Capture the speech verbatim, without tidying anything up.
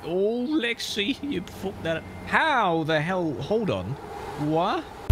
Oh, Lexi, you fucked that up. How the hell? Hold on. What?